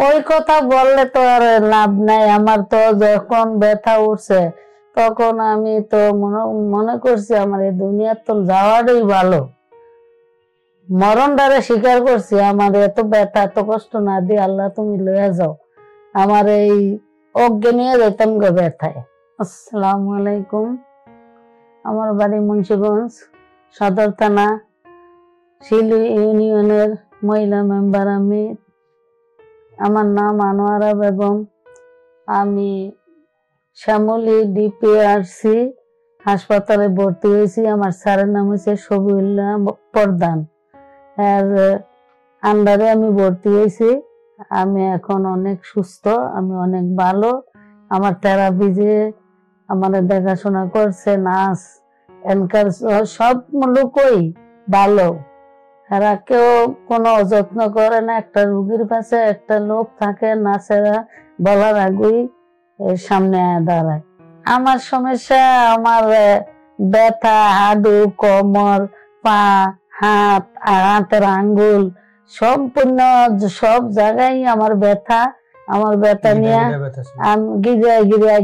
ওই কথা বললে তো আর লাভ নাই। আমার তো যখন ব্যথা উঠছে তখন আমি তো মনে করছি আমার এই দুনিয়ার তো যাওয়াটাই ভালো, মরণটারে স্বীকার করছি। আমার এত ব্যথা এত কষ্ট না দিয়ে আল্লাহ তুমি লইয়া যাও, আমার এই অজ্ঞানিয়ে যেতাম গো ব্যথায়। আসসালামু আলাইকুম। আমার বাড়ি মুন্সিগঞ্জ সদর থানা, শিলু ইউনিয়নের মহিলা মেম্বার আমি। আমার নাম আনোয়ারা বেগম। আমি শ্যামলী ডিপিআরসি হাসপাতালে ভর্তি হয়েছি। আমার স্যারের নাম হচ্ছে শফিউল্লাহ প্রধান, এর আন্ডারে আমি ভর্তি হয়েছি। আমি এখন অনেক সুস্থ, আমি অনেক ভালো। আমার থেরাপি যে আমার দেখাশোনা করছে নার্স এনকার সব লোকই ভালো, এরা কেউ কোনো অযত্ন করে না। একটা রুগীর পাশে একটা লোক থাকে, নার্সেরা বলার আগেই সামনে দাঁড়ায়। আমার সমস্যা, আমার ব্যথা হাঁটু কোমর পা হাত আর হাতের আঙ্গুল সম্পূর্ণ সব জায়গায় আমার ব্যথা। আমার ব্যথা নিয়ে আমি গিরে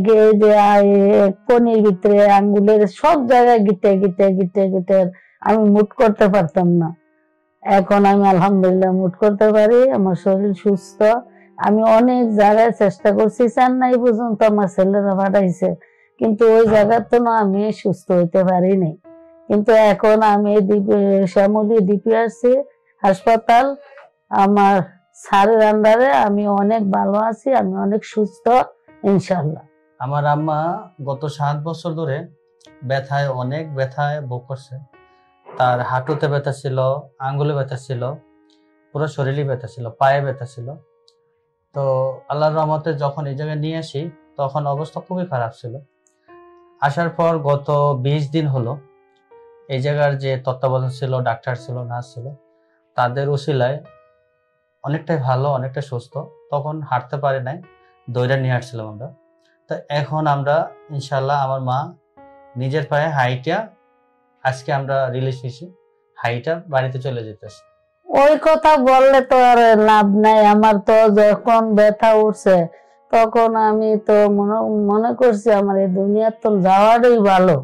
কনির ভিতরে আঙ্গুলের সব জায়গায় গিটে গিটে গিটে গিটে আমি মুট করতে পারতাম না। এখন আমি আলহামদুলিল্লাহ মুট করতে পারি, আমার শরীর সুস্থ। আমি অনেক জায়গায় চেষ্টা করছি, চেন্নাই পর্যন্ত আমার ছেলেরা পাঠাইছে, কিন্তু ওই জায়গাতে না আমি সুস্থ হইতে পারিনি। কিন্তু এখন আমি শ্যামলী ডিপিআরসি হাসপাতাল আমার স্যারের আন্ডারে আমি অনেক ভালো আছি, আমি অনেক সুস্থ ইনশাল্লাহ। আমার আম্মা গত 7 বছর ধরে অনেক ব্যথায় ভোগ করছে। তার হাঁটুতে ব্যথা ছিল, আঙ্গুলে ব্যথা ছিল, পুরো শরীরে ব্যথা ছিল, পায়ে ব্যথা ছিল। তো আল্লাহর রহমতে যখন এই জায়গায় নিয়ে আসি তখন অবস্থা খুবই খারাপ ছিল। আসার পর গত 20 দিন হলো এই জায়গার যে তত্ত্বাবধান ছিল, ডাক্তার ছিল, নার্স ছিল, তাদের উসিলায় অনেকটাই ভালো, অনেকটা সুস্থ। তখন হাঁটতে পারে নাই, দৌড়ে নিয়ে হাঁটছিলাম আমরা। তো এখন আমরা ইনশাল্লাহ আমার মা নিজের পায়ে হাইটা, আজকে আমরা রিলিজ হয়েছি, হাইটা বাড়িতে চলে যেতেছে। ওই কথা বললে তো আর লাভ নাই। আমার তো যখন ব্যথা উঠছে তখন আমি তো মনে করছি আমার এই দুনিয়ার তো যাওয়াটাই ভালো,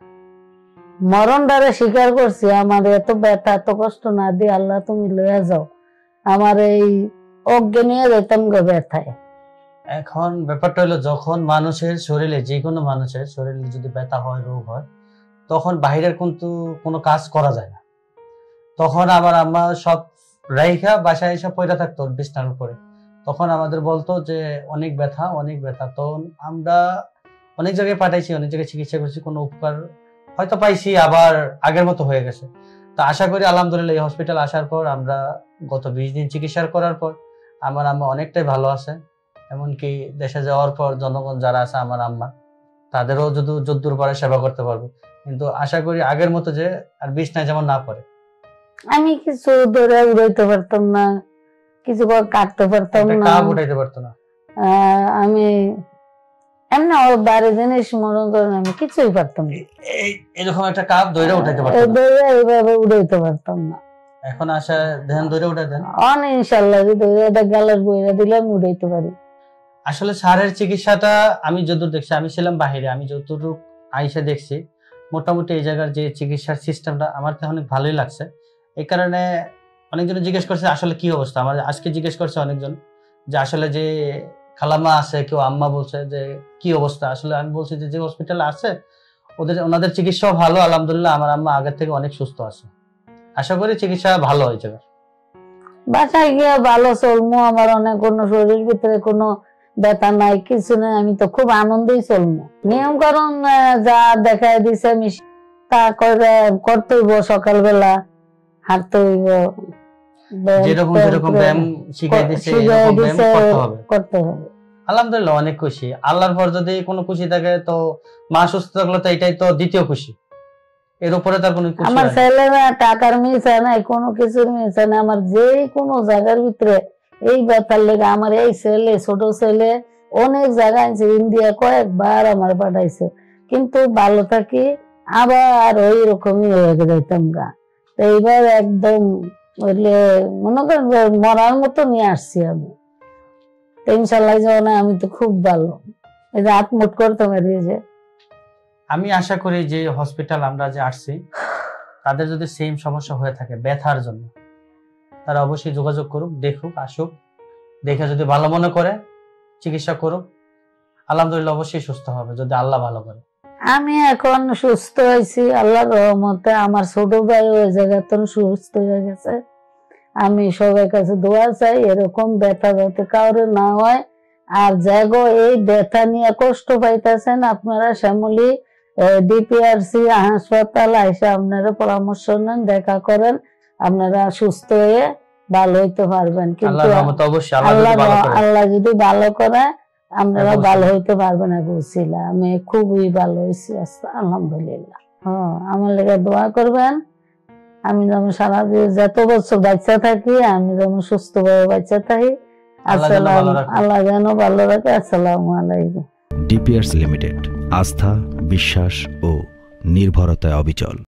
মরণটারে স্বীকার করছি। আমার এত ব্যথা এত কষ্ট না দিয়ে আল্লাহ তুমি লইয়া যাও, আমার এই অজ্ঞানিয়ে যেতাম গো ব্যথায়। এখন ব্যাপারটা হলো, যখন মানুষের শরীরে, যে কোনো মানুষের শরীরে যদি ব্যথা হয়, রোগ হয়, তখন বাহিরের কিন্তু কোনো কাজ করা যায় না। তখন আমার আম্মা সব রাইখা বাসায় এসে পড়ে থাকতো বিছানার উপরে। তখন আমাদের বলতো যে অনেক ব্যথা, অনেক ব্যথা। তখন আমরা অনেক জায়গায় পাঠাইছি, অনেক জায়গায় চিকিৎসা করছি, কোনো উপকার হয়তো পাইছি, আবার আগের মতো হয়ে গেছে। তো আশা করি আলহামদুলিল্লাহ এই হসপিটাল আসার পর, আমরা গত 20 দিন চিকিৎসা করার পর আমার আম্মা অনেকটাই ভালো আছে। এমনকি দেশে যাওয়ার পর জনগণ যারা আছে আমার আম্মা, তাদেরও যদি যদ্দূর পারে সেবা করতে পারবো। কিন্তু আশা করি আগের মতো যে আর বিছনায় যেমন না পড়ে। আমি কিছু ধরে উড়াইতে পারতাম না, কিছু কাটতে পারতাম না, কাপ উঠাইতে পারতো না। আমি এমনি বাইরে জিনিস মনে করেন আমি কিছুই পারতাম না। এরকম একটা কাপ দইরা উঠাইতে পারতাম না, এইভাবে উড়াইতে পারতাম না। এখন আসা ধ্যান দইরা উঠাই দেন অনেক ইনশাল্লাহ যদি এটা গালের বইরা দিলে আমি উড়াইতে পারি। আসলে স্যারের চিকিৎসাটা আমি যতদূর দেখছি, আমি ছিলাম বাহিরে, আমি যতটুকু আইসা দেখছি মোটামুটি এই জায়গার যে চিকিৎসার সিস্টেমটা আমার তো অনেক ভালোই লাগছে। এই কারণে অনেকজন জিজ্ঞেস করছে আসলে কি অবস্থা। আমার আজকে জিজ্ঞেস করছে অনেকজন যে আসলে যে খালাম্মা আছে, কেউ আম্মা বলছে যে কি অবস্থা। আসলে আমি বলছি যে হসপিটালে আছে ওনাদের চিকিৎসাও ভালো, আলহামদুলিল্লাহ আমার আম্মা আগের থেকে অনেক সুস্থ আছে। আশা করি চিকিৎসা ভালো হয়ে যাবে। বাসায় গিয়ে ভালো চলবো, আমার অনেক কোনো শরীর ভিতরে কোনো ব্যথা নাই, কিছু নেই, আমি তো খুব আনন্দেই চলবো। নিয়ম কারণ যা দেখায় দিছে আমি তা করে করতে হইব, সকালবেলা হাঁটতে হইব, যেরকম যেরকম ব্যায়াম শিখাই দিছে করতে হবে। আলহামদুলিল্লাহ অনেক খুশি। আল্লাহর পর যদি কোনো খুশি থাকে তো মা সুস্থ থাকলে তো এটাই তো দ্বিতীয় খুশি, এর উপরে তার কোনো খুশি। আমার ছেলেরা টাকার মিশে নাই, কোনো কিছুর মিশে নাই। আমার যে কোনো জায়গার ভিতরে এই ব্যাপার লেগে আমার এই ছেলে, ছোট ছেলে অনেক জায়গায় ইন্ডিয়া কয়েকবার আমার পাঠাইছে, কিন্তু ভালো থাকি আবার ওই রকমই হয়ে যাইতাম গা। তো এইবার একদম মনে করেন মরার মতো নিয়ে আসছি আমি। ইনশাল্লাহ জীবনে আমি তো খুব ভালো, এই যে আত্মুট করতে পারি যে। আমি আশা করি যে হসপিটাল আমরা যে আসছি তাদের যদি সেম সমস্যা হয়ে থাকে ব্যথার জন্য, তারা অবশ্যই যোগাযোগ করুক, দেখুক, আসুক, দেখে যদি ভালো মনে করে চিকিৎসা করুক, আলহামদুলিল্লাহ অবশ্যই সুস্থ হবে যদি আল্লাহ ভালো করে। আমি এখন সুস্থ হয়েছি আল্লাহর রহমতে। আমার ছোট ভাই ওই জায়গাতে সুস্থ হয়ে গেছে। আমি সবার কাছে দোয়া চাই এরকম ব্যথা যাতে কাউরে না হয়। আর জাগো এই ব্যথা নিয়ে কষ্ট পাইতেছেন, আপনারা শ্যামলী ডিপিআরসি হাসপাতাল এসে আপনারা পরামর্শ নেন, দেখা করেন, আপনারা সুস্থ হয়ে ভালো হইতে পারবেন। কিন্তু আল্লাহ যদি ভালো করে আপনারা ভালো হইতে পারবেন। বুঝছিলাম আমি খুবই ভালো হয়েছি আলহামদুলিল্লাহ। আমার লেগে দোয়া করবেন, আমি যেমন সারা যত বছর বাচ্চা থাকি, আমি যেমন সুস্থ ভাবে বাচ্চা থাকি। আল্লাহ যেন ভালো রাখে। আসসালামু আলাইকুম। ডিপিআরসি লিমিটেড, আস্থা, বিশ্বাস ও নির্ভরতায় অবিচল।